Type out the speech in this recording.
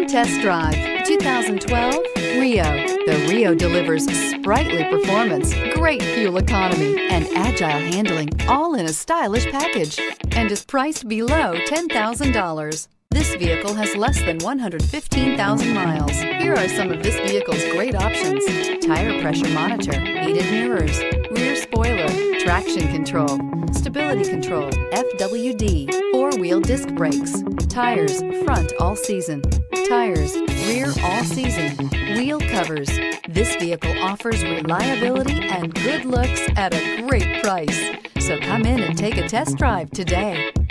test drive 2012 Rio. The Rio delivers sprightly performance, great fuel economy, and agile handling, all in a stylish package, and is priced below $10,000. This vehicle has less than 115,000 miles. Here are some of this vehicle's great options: tire pressure monitor, heated mirrors, rear spoiler, traction control, stability control, FWD, four-wheel disc brakes, tires front all season, tires rear all season, wheel covers. This vehicle offers reliability and good looks at a great price. So come in and take a test drive today.